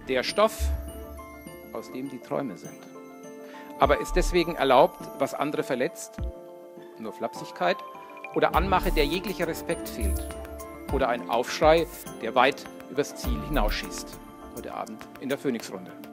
der Stoff, aus dem die Träume sind. Aber ist deswegen erlaubt, was andere verletzt? Nur Flapsigkeit? Oder Anmache, der jeglicher Respekt fehlt? Oder ein Aufschrei, der weit übers Ziel hinausschießt? Heute Abend in der Phoenix-Runde.